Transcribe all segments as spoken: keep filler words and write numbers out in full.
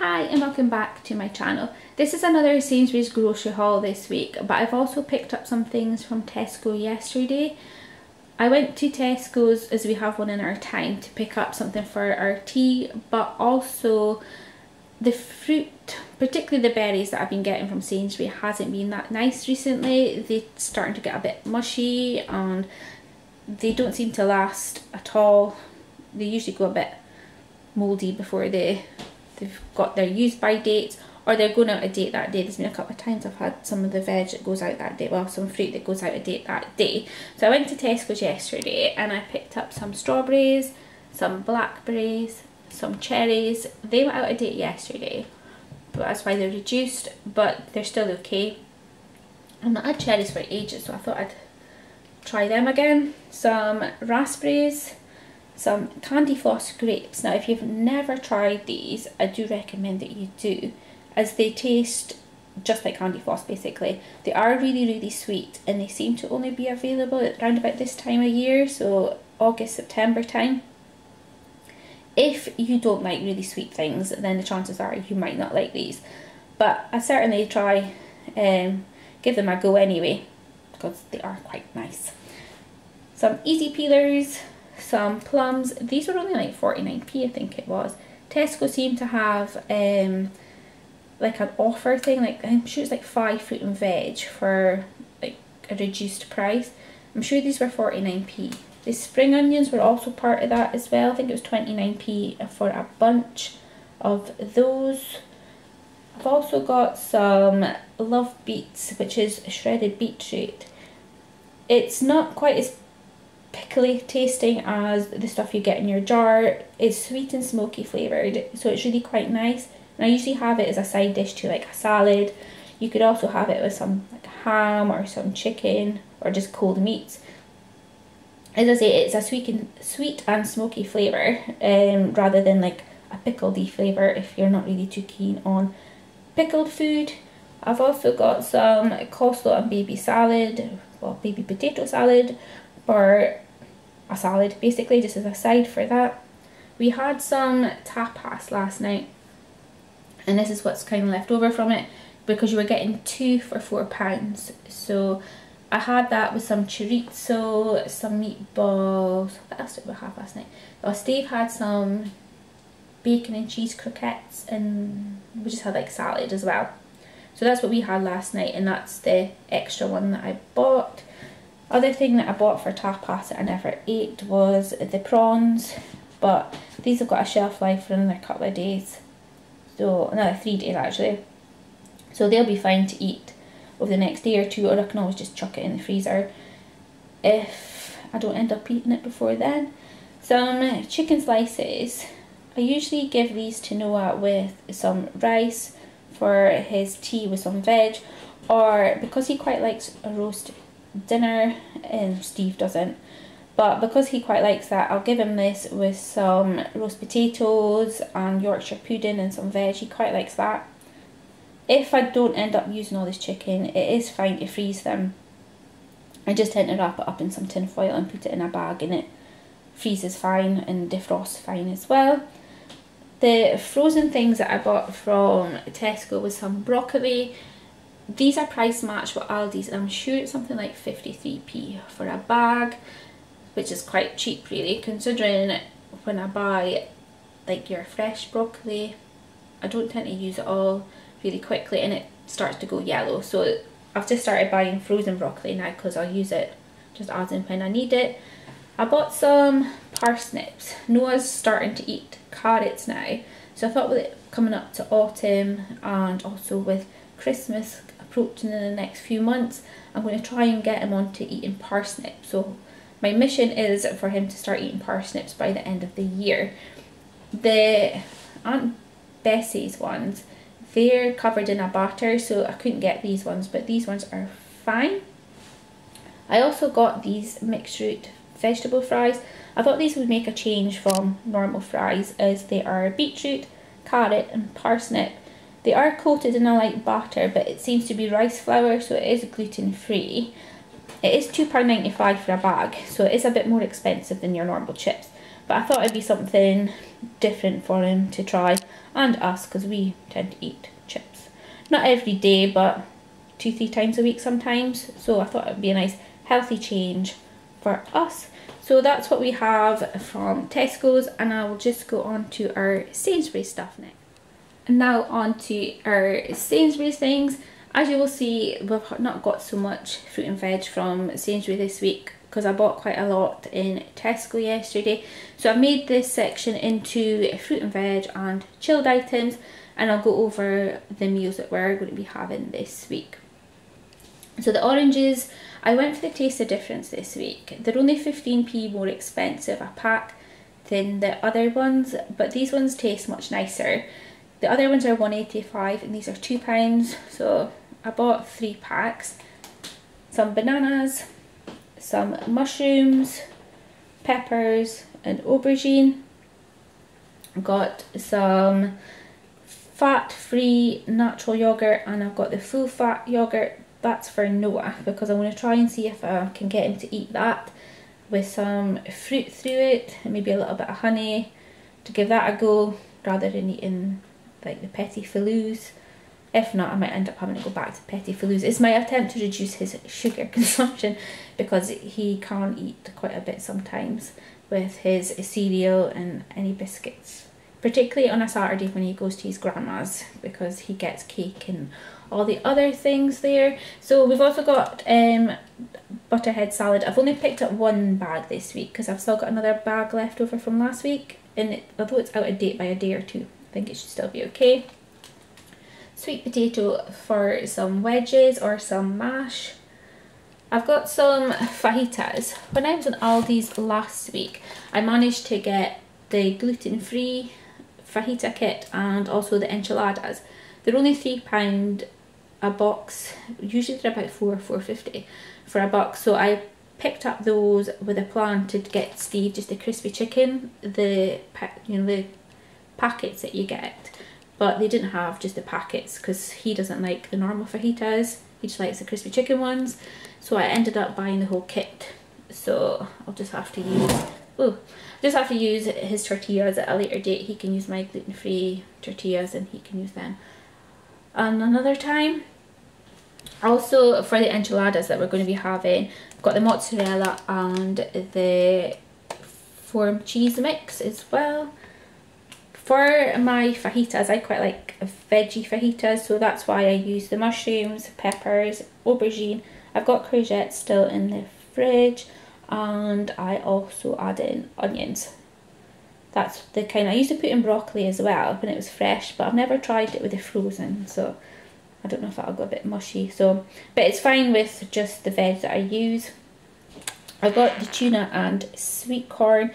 Hi and welcome back to my channel. This is another Sainsbury's grocery haul this week, but I've also picked up some things from Tesco yesterday. I went to Tesco's, as we have one in our town, to pick up something for our tea, but also the fruit, particularly the berries that I've been getting from Sainsbury's, hasn't been that nice recently. They're starting to get a bit mushy and they don't seem to last at all. They usually go a bit mouldy before they they've got their use by dates, or they're going out of date that day. There's been a couple of times I've had some of the veg that goes out that day, well, some fruit that goes out of date that day. So I went to Tesco's yesterday and I picked up some strawberries, some blackberries, some cherries. They were out of date yesterday, but that's why they're reduced, but they're still okay. I've not had cherries for ages, so I thought I'd try them again. Some raspberries, some candy floss grapes. Now if you've never tried these, I do recommend that you do, as they taste just like candy floss basically. They are really really sweet and they seem to only be available at around about this time of year, so August, September time. If you don't like really sweet things, then the chances are you might not like these, but I certainly try um, give them a go anyway, because they are quite nice. Some easy peelers, some plums. These were only like forty-nine p, I think it was. Tesco seemed to have um like an offer thing, like I'm sure it's like five fruit and veg for like a reduced price. I'm sure these were forty-nine p. The spring onions were also part of that as well. I think it was twenty-nine p for a bunch of those. I've also got some love beets, which is shredded beetroot. It's not quite as pickly tasting as the stuff you get in your jar. It's sweet and smoky flavoured, so it's really quite nice. And I usually have it as a side dish to like a salad. You could also have it with some like ham or some chicken or just cold meats. As I say, it's a sweet and sweet and smoky flavour, um, rather than like a pickledy flavour if you're not really too keen on pickled food. I've also got some coleslaw and baby salad, well, baby potato salad, or a salad basically, just as a side for that. We had some tapas last night, and this is what's kind of left over from it, because you were getting two for four pounds. So I had that with some chorizo, some meatballs. What else did we have last night? Oh, Steve had some bacon and cheese croquettes, and we just had like salad as well. So that's what we had last night, and that's the extra one that I bought. Other thing that I bought for tapas that I never ate was the prawns, but these have got a shelf life for another couple of days, so another three days actually, so they'll be fine to eat over the next day or two, or I can always just chuck it in the freezer if I don't end up eating it before then. Some chicken slices. I usually give these to Noah with some rice for his tea with some veg, or because he quite likes a roast dinner, and Steve doesn't, but because he quite likes that, I'll give him this with some roast potatoes and Yorkshire pudding and some veg. He quite likes that. If I don't end up using all this chicken, it is fine to freeze them. I just tend to wrap it up in some tin foil and put it in a bag, and it freezes fine and defrosts fine as well. The frozen things that I bought from Tesco was some broccoli. These are price matched with Aldi's, and I'm sure it's something like fifty-three p for a bag, which is quite cheap really, considering when I buy like your fresh broccoli, I don't tend to use it all really quickly and it starts to go yellow. So I've just started buying frozen broccoli now because I'll use it just as and when I need it. I bought some parsnips. Noah's starting to eat carrots now, so I thought with it coming up to autumn and also with Christmas approaching in the next few months, I'm going to try and get him on to eating parsnips. So my mission is for him to start eating parsnips by the end of the year. The Aunt Bessie's ones, they're covered in a batter, so I couldn't get these ones, but these ones are fine. I also got these mixed root vegetable fries. I thought these would make a change from normal fries, as they are beetroot, carrot and parsnip. They are coated in a light batter, but it seems to be rice flour, so it is gluten free. It is two pounds ninety-five for a bag, so it is a bit more expensive than your normal chips. But I thought it'd be something different for him to try. and us, because we tend to eat chips. Not every day, but two, three times a week sometimes. So I thought it would be a nice healthy change for us. So that's what we have from Tesco's, and I will just go on to our Sainsbury's stuff next. And now on to our Sainsbury's things. As you will see, we've not got so much fruit and veg from Sainsbury's this week because I bought quite a lot in Tesco yesterday. So I've made this section into fruit and veg and chilled items, and I'll go over the meals that we're going to be having this week. So the oranges, I went for the taste of difference this week. They're only fifteen p more expensive a pack than the other ones, but these ones taste much nicer. The other ones are one eighty-five and these are two pounds, so I bought three packs. Some bananas, some mushrooms, peppers and aubergine. Got some fat-free natural yogurt, and I've got the full fat yogurt. That's for Noah because I'm going to try and see if I can get him to eat that with some fruit through it and maybe a little bit of honey to give that a go rather than eating like the Petit Filous. If not, I might end up having to go back to Petit Filous. It's my attempt to reduce his sugar consumption because he can eat quite a bit sometimes with his cereal and any biscuits. Particularly on a Saturday when he goes to his grandma's because he gets cake and all the other things there. So we've also got um, butterhead salad. I've only picked up one bag this week because I've still got another bag left over from last week. And it, although it's out of date by a day or two, I think it should still be okay. Sweet potato for some wedges or some mash. I've got some fajitas. When I was in Aldi's last week, I managed to get the gluten-free fajita kit and also the enchiladas. They're only three pounds a box. Usually they're about four, four fifty for a box. So I picked up those with a plan to get Steve just the crispy chicken, the you know the packets that you get. But they didn't have just the packets because he doesn't like the normal fajitas. He just likes the crispy chicken ones. So I ended up buying the whole kit. So I'll just have to use, oh, just have to use his tortillas at a later date. He can use my gluten-free tortillas and he can use them and another time. Also for the enchiladas that we're going to be having, I've got the mozzarella and the form cheese mix as well. For my fajitas, I quite like veggie fajitas, so that's why I use the mushrooms, peppers, aubergine. I've got courgettes still in the fridge, and I also add in onions. That's the kind I used to put in broccoli as well when it was fresh, but I've never tried it with the frozen, so I don't know if that'll go a bit mushy. So, but it's fine with just the veg that I use. I've got the tuna and sweet corn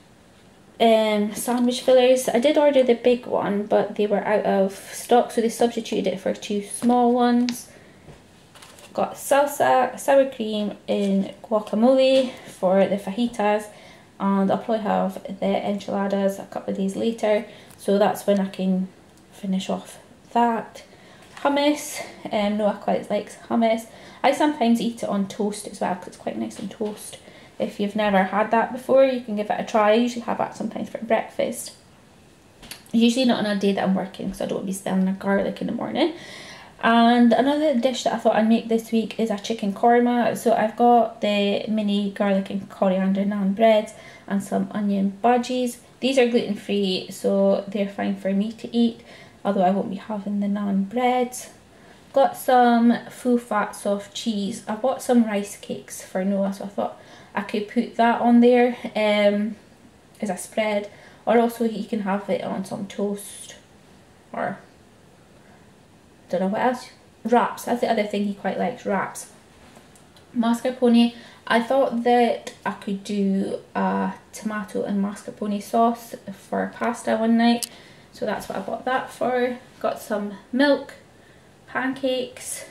um, sandwich fillers. I did order the big one, but they were out of stock, so they substituted it for two small ones. Got salsa, sour cream in guacamole for the fajitas, and I'll probably have the enchiladas a couple of days later, so that's when I can finish off that. Hummus, um, Noah quite likes hummus. I sometimes eat it on toast as well because it's quite nice on toast. If you've never had that before, you can give it a try. I usually have that sometimes for breakfast. Usually not on a day that I'm working because I don't want to be smelling of garlic in the morning. And another dish that I thought I'd make this week is a chicken korma. So I've got the mini garlic and coriander naan breads and some onion bhajis. These are gluten free, so they're fine for me to eat, although I won't be having the naan breads. Got some full fat soft cheese. I bought some rice cakes for Noah, so I thought I could put that on there um, as a spread, or also he can have it on some toast, or don't know what else. Wraps, that's the other thing he quite likes, wraps. Mascarpone, I thought that I could do a tomato and mascarpone sauce for pasta one night, so that's what I bought that for. Got some milk, pancakes,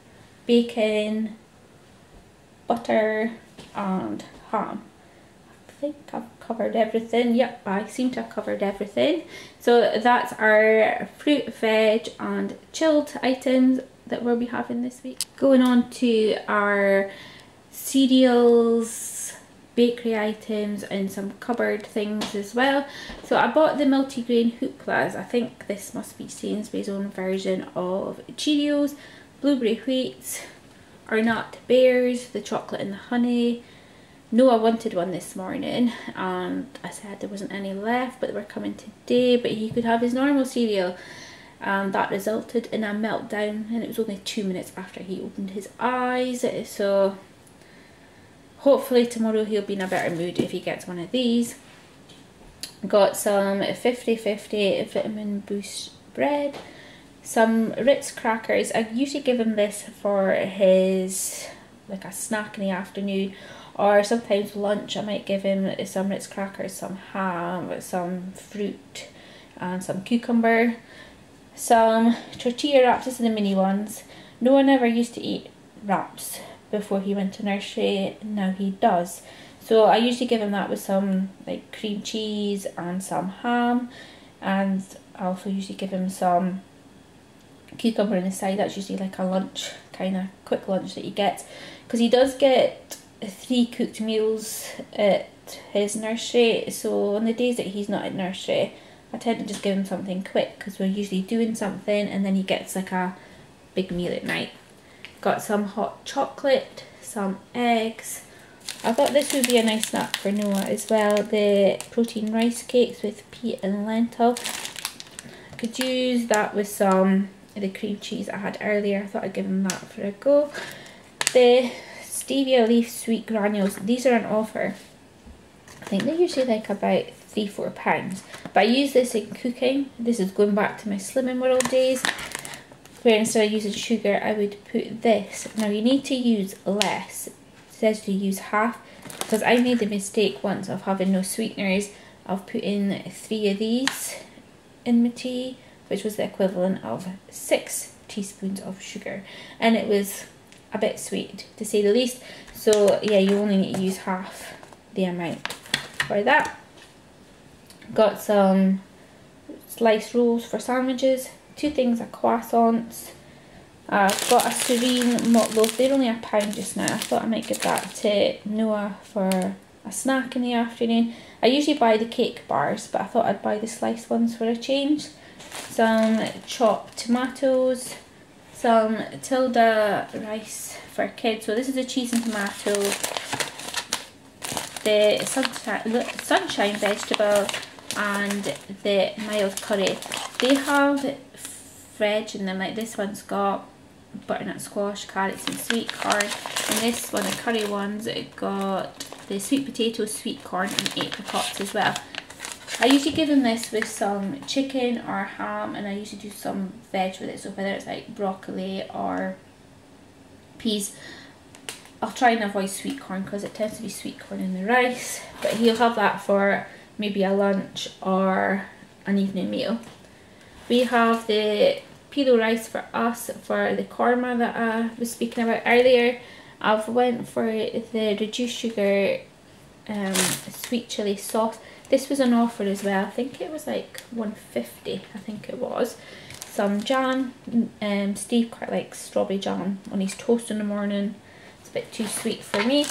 bacon, butter and ham. I think I've covered everything. Yep, I seem to have covered everything. So that's our fruit, veg and chilled items that we'll be having this week. Going on to our cereals bakery items and some cupboard things as well. So I bought the multigrain hooplas. I think this must be Sainsbury's own version of Cheerios, blueberry wheats, Our Nut Bears, the chocolate and the honey. Noah wanted one this morning and I said there wasn't any left, but they were coming today, but he could have his normal cereal, and that resulted in a meltdown, and it was only two minutes after he opened his eyes. So hopefully tomorrow he'll be in a better mood if he gets one of these. Got some fifty fifty vitamin boost bread, some Ritz crackers. I usually give him this for his like a snack in the afternoon, or sometimes lunch. I might give him some Ritz crackers, some ham, some fruit and some cucumber, some tortilla wraps. This are the mini ones. No one ever used to eat wraps before he went to nursery, now he does. So I usually give him that with some like cream cheese and some ham, and I also usually give him some cucumber on the side. That's usually like a lunch, kind of quick lunch that he gets, because he does get three cooked meals at his nursery. So on the days that he's not at nursery, I tend to just give him something quick, because we're usually doing something and then he gets like a big meal at night. Got some hot chocolate, some eggs. I thought this would be a nice snack for Noah as well. The protein rice cakes with pea and lentil. I could use that with some of the cream cheese I had earlier. I thought I'd give him that for a go. The stevia leaf sweet granules, these are on offer. I think they're usually like about three, four pounds. But I use this in cooking. This is going back to my Slimming World days, where instead of using sugar I would put this. Now you need to use less. It says to use half, because I made the mistake once of having no sweeteners, of putting three of these in my tea, which was the equivalent of six teaspoons of sugar, and it was a bit sweet to say the least. So yeah, you only need to use half the amount for that. Got some sliced rolls for sandwiches, two things of croissants. I've uh, got a Serene malt loaf. They're only a pound just now. I thought I might give that to Noah for a snack in the afternoon. I usually buy the cake bars, but I thought I'd buy the sliced ones for a change. Some chopped tomatoes, some Tilda rice for kids. So this is a cheese and tomato, the sunshine, sunshine vegetable, and the mild curry. They have veg in them, like this one's got butternut squash, carrots and sweet corn, and this one, the curry ones, it got the sweet potato, sweet corn and apricots as well. I usually give them this with some chicken or ham, and I usually do some veg with it, so whether it's like broccoli or peas. I'll try and avoid sweet corn because it tends to be sweet corn in the rice, but he'll have that for maybe a lunch or an evening meal. We have the phyllo rice for us for the korma that I was speaking about earlier. I've went for the reduced sugar um, sweet chilli sauce. This was an offer as well. I think it was like one fifty, I think it was. Some jam. Um, Steve quite likes strawberry jam on his toast in the morning. It's a bit too sweet for me.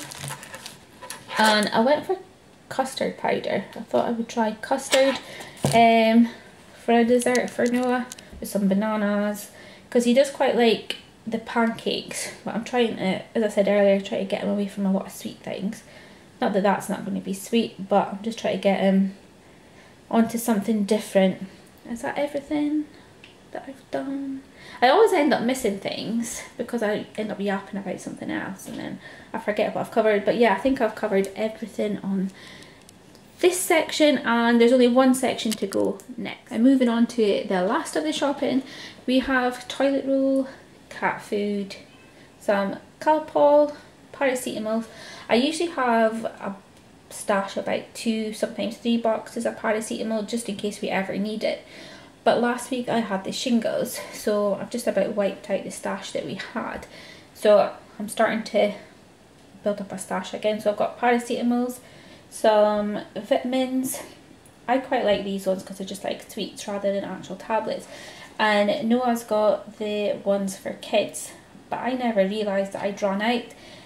And I went for custard powder. I thought I would try custard um, for a dessert for Noah with some bananas, because he does quite like the pancakes, but I'm trying to, as I said earlier, try to get him away from a lot of sweet things. Not that that's not going to be sweet, but I'm just trying to get him onto something different. Is that everything that I've done? I always end up missing things because I end up yapping about something else and then I forget what I've covered. But yeah, I think I've covered everything on this section, and there's only one section to go next. And moving on to the last of the shopping, we have toilet roll, cat food, some Calpol, paracetamol. I usually have a stash of about two, sometimes three boxes of paracetamol just in case we ever need it. But last week I had the shingles, so I've just about wiped out the stash that we had. So I'm starting to build up a stash again. So I've got paracetamols, some vitamins. I quite like these ones because they're just like sweets rather than actual tablets. And Noah's got the ones for kids, but I never realised that I'd run out.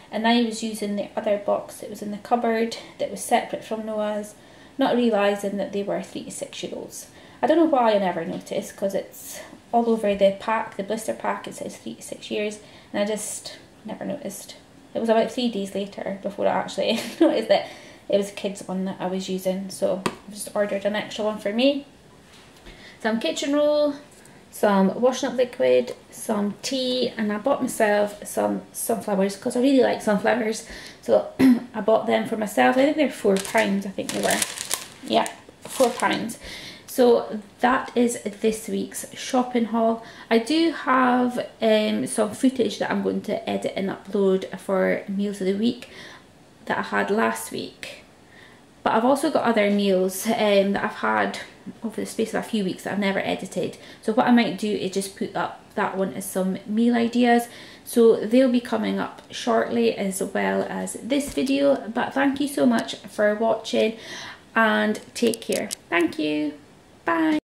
and I was using the other box that was in the cupboard that was separate from Noah's, not realising that they were three to six year olds. I don't know why I never noticed, because it's all over the pack, the blister pack, it says three to six years, and I just never noticed. It was about three days later before I actually noticed that it was a kid's one that I was using, so I just ordered an extra one for me. Some kitchen roll, some washing up liquid, some tea, and I bought myself some sunflowers because I really like sunflowers, so I bought them for myself. I think they're four pounds, I think they were. Yeah, four pounds. So that is this week's shopping haul. I do have um, some footage that I'm going to edit and upload for meals of the week that I had last week. But I've also got other meals um, that I've had over the space of a few weeks that I've never edited. So what I might do is just put up that one as some meal ideas. So they'll be coming up shortly, as well as this video. But thank you so much for watching and take care. Thank you. Bye.